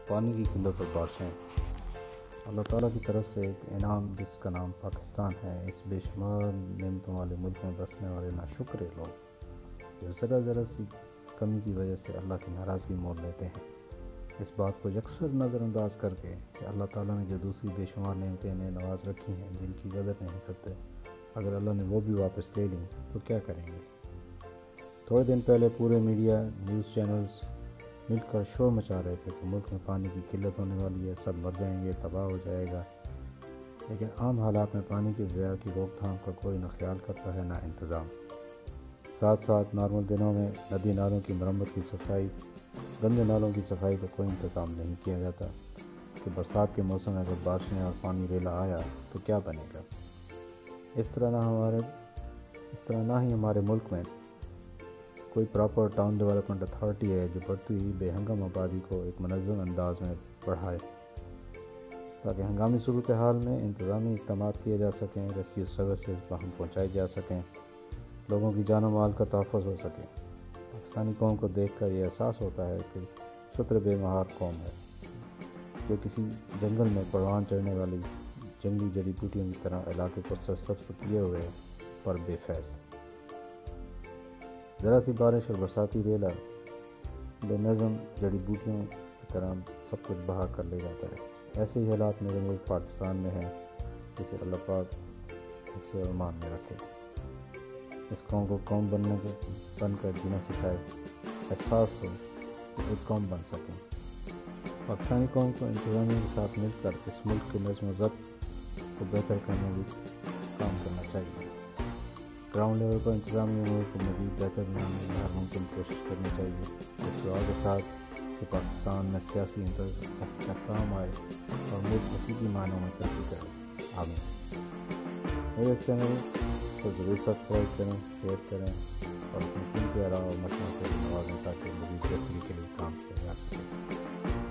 پانی کی قلت اور بارشیں اللہ تعالیٰ کی طرف سے ایک انعام جس کا نام پاکستان ہے۔ اس بے شمار نعمتوں والے ملک میں بسنے والے ناشکر لوگ جو ذرا ذرا سی کمی کی وجہ سے اللہ کی ناراضگی مول لیتے ہیں، اس بات کو یکسر نظر انداز کر کے کہ اللہ تعالیٰ نے جو دوسری بے شمار نعمتیں انہیں نواز رکھی ہیں جن کی قدر نہیں کرتے، اگر اللہ نے وہ بھی واپس لے لیں تو کیا کریں گے۔ تھوڑے دن پہلے پورے میڈیا نیوز چینلز مل کر شور مچا رہے تھے کہ ملک میں پانی کی قلت ہونے والی ہے، سب مر جائیں گے، تباہ ہو جائے گا، لیکن عام حالات میں پانی کے ضیاع کی روک تھام کا کوئی نہ خیال کرتا ہے نہ انتظام۔ ساتھ ساتھ نارمل دنوں میں ندی نالوں کی مرمت کی صفائی، گندے نالوں کی صفائی کا کوئی انتظام نہیں کیا جاتا کہ برسات کے موسم میں اگر بارشیں اور پانی ریلا آیا تو کیا بنے گا۔ اس طرح نہ ہی ہمارے ملک میں کوئی پراپر ٹاؤن ڈیولپمنٹ اتھارٹی ہے جو بڑھتی ہوئی بے ہنگم آبادی کو ایک منظم انداز میں بڑھائے تاکہ ہنگامی صورتحال میں انتظامی اقدامات کیے جا سکیں، ریسکیو سروسز باہم پہنچائی جا سکیں، لوگوں کی جان و مال کا تحفظ ہو سکے۔ پاکستانی قوم کو دیکھ کر یہ احساس ہوتا ہے کہ شتر بے مہار قوم ہے جو کسی جنگل میں پروان چڑھنے والی جنگلی جڑی بوٹیوں کی طرح علاقے کو سرسبز کیے ہوئے پر بے فیض۔ ذرا سی بارش اور برساتی ریلا بے نظم جڑی بوٹیوں کی طرح سب کچھ بہا کر لے جاتا ہے۔ ایسے ہی حالات میرے ملک پاکستان میں ہیں، جسے اللہ پاک حفظ و امان میں رکھے، اس قوم کو قوم بن کر جینا سکھائے، احساس ہو کہ ایک قوم بن سکیں۔ پاکستانی قوم کو انتظامیہ کے ساتھ مل کر اس ملک کے نظم و ضبط کو بہتر کرنے کی کام کرنا چاہیے۔ گراؤنڈ لیول پر انتظامی امور کو مزید بہتر بنانے میں ہر ممکن کوشش کرنی چاہیے، اس دعا کے ساتھ کہ پاکستان میں سیاسی استحکام آئے اور ملک حقیقی معنوں میں ترقی کرے۔ آمین۔ میرے اس چینل کو ضرور سبسکرائب کریں، شیئر کریں اور اپنی قیمتی آراء اور مشوروں سے نوازیں تاکہ مزید بہتری کے لیے کام کیا جا سکے۔